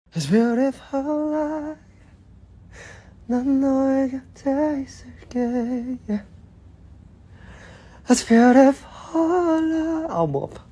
It's beautiful life. 난 너의 곁에 있을게. yeah. It's beautiful life. 목 아파.